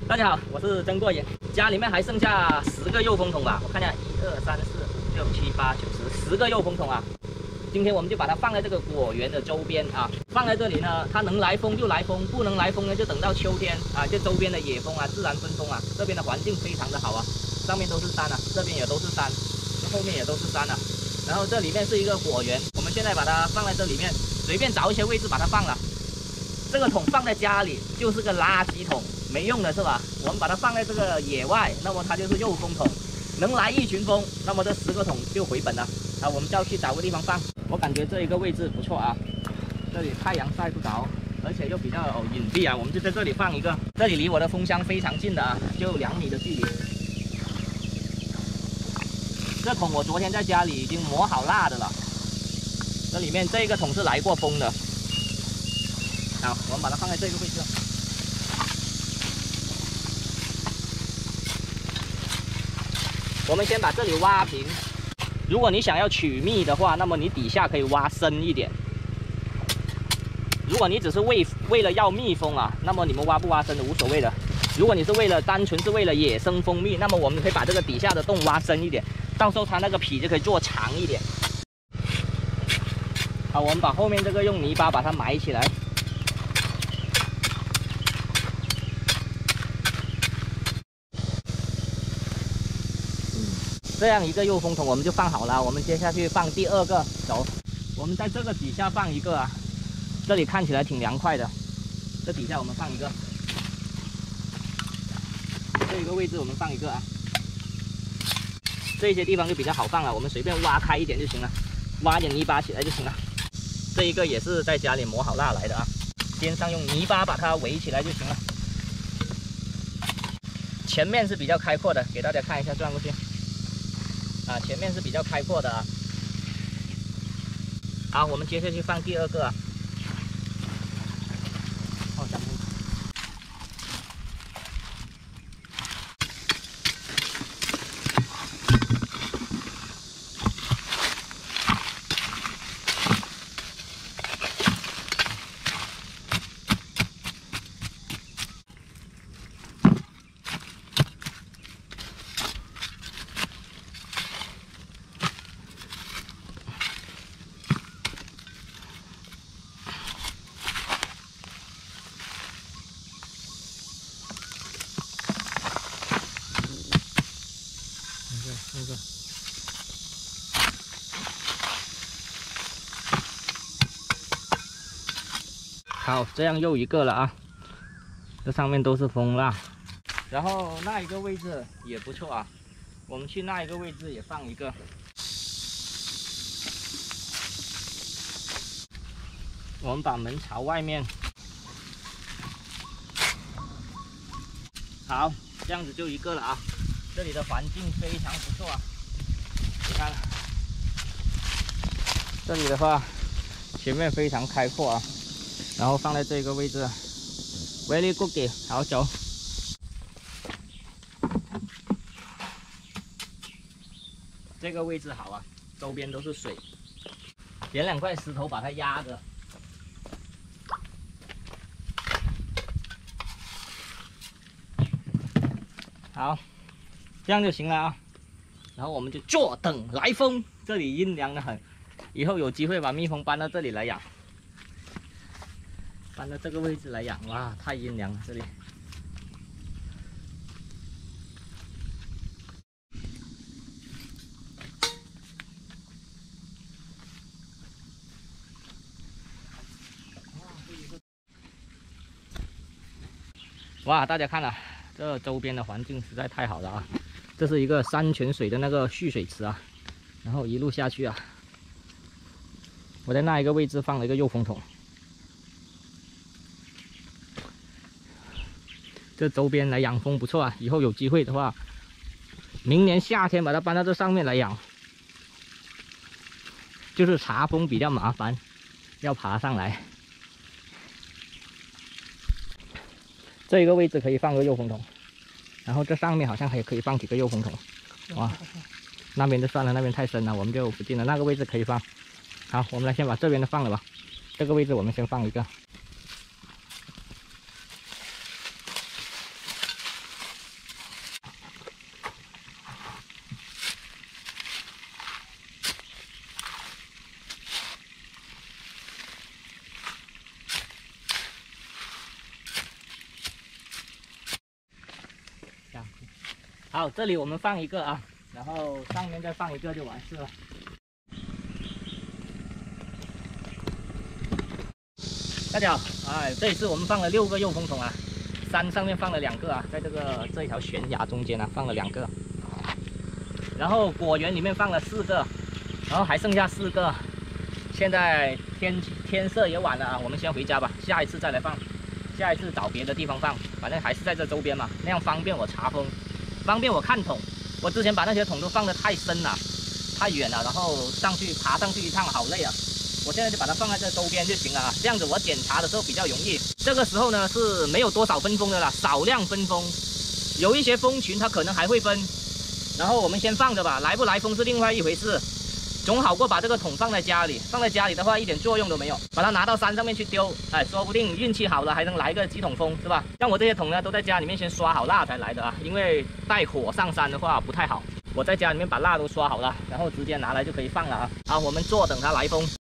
大家好，我是曾过瘾。家里面还剩下10个幼风筒吧？我看一下，1、2、3、4、5、6、7、8、9、10，10个幼风筒啊。今天我们就把它放在这个果园的周边啊，放在这里呢，它能来风就来风，不能来风呢就等到秋天啊。这周边的野风啊，自然分风啊，这边的环境非常的好啊，上面都是山啊，这边也都是山，后面也都是山啊。然后这里面是一个果园，我们现在把它放在这里面，随便找一些位置把它放了。这个桶放在家里就是个垃圾桶，没用的是吧？我们把它放在这个野外，那么它就是幼风桶，能来一群风，那么这10个桶就回本了啊。我们就要去找个地方放。我感觉这一个位置不错啊，这里太阳晒不着，而且又比较隐蔽啊，我们就在这里放一个。这里离我的风箱非常近的啊，就2米的距离。这桶我昨天在家里已经磨好蜡的了，这里面这个桶是来过风的。好，我们把它放在这个位置。我们先把这里挖平。如果你想要取蜜的话，那么你底下可以挖深一点。如果你只是为了要蜜蜂啊，那么你们挖不挖深的无所谓的。如果你是单纯是为了野生蜂蜜，那么我们可以把这个底下的洞挖深一点，到时候它那个皮就可以做长一点。好，我们把后面这个用泥巴把它埋起来。这样一个幼风筒我们就放好了，我们接下去放第2个。走，我们在这个底下放一个啊，这里看起来挺凉快的。这底下我们放一个，这一个位置我们放一个啊。这些地方就比较好放了，我们随便挖开一点就行了，挖点泥巴起来就行了。这一个也是在家里磨好蜡来的啊，边上用泥巴把它围起来就行了。前面是比较开阔的，给大家看一下，转过去。啊，前面是比较开阔的啊。好，我们接下去放第2个啊。哦，讲清楚。那个，好，这样又一个了啊，这上面都是蜂蜡。然后那一个位置也不错啊，我们去那一个位置也放一个。我们把门朝外面。好，这样子就一个了啊。这里的环境非常不错啊，你看，这里的话，前面非常开阔啊，然后放在这个位置 ，very good， 好走。这个位置好啊，周边都是水，捡2块石头把它压着。好。这样就行了啊，然后我们就坐等来风。这里阴凉的很，以后有机会把蜜蜂搬到这里来养，搬到这个位置来养。哇，太阴凉了这里。哇，大家看了，这周边的环境实在太好了啊！这是一个山泉水的那个蓄水池啊，然后一路下去啊，我在那一个位置放了一个幼风筒。这周边来养蜂不错啊，以后有机会的话，明年夏天把它搬到这上面来养。就是查蜂比较麻烦，要爬上来。这一个位置可以放个幼风筒。然后这上面好像还可以放几个幼风筒，哇，那边就算了，那边太深了，我们就不进了。那个位置可以放。好，我们来先把这边的放了吧。这个位置我们先放一个。 好，这里我们放一个啊，然后上面再放一个就完事了。大家好，这一次我们放了6个诱风筒啊，山上面放了2个啊，在这一条悬崖中间啊放了2个，然后果园里面放了4个，然后还剩下4个。现在天色也晚了啊，我们先回家吧，下一次再来放，下一次找别的地方放，反正还是在这周边嘛，那样方便我查风，方便我看筒。我之前把那些桶都放得太深了，太远了，然后爬上去一趟好累啊。我现在就把它放在这周边就行了啊，这样子我检查的时候比较容易。这个时候呢是没有多少分风的啦，少量分风，有一些蜂群它可能还会分，然后我们先放着吧，来不来风是另外一回事，总好过把这个桶放在家里。放在家里的话一点作用都没有，把它拿到山上面去丢，说不定运气好了还能来个几桶风，是吧？像我这些桶呢都在家里面先刷好蜡才来的啊，因为带火上山的话不太好。我在家里面把蜡都刷好了，然后直接拿来就可以放了啊。好，我们坐等它来风。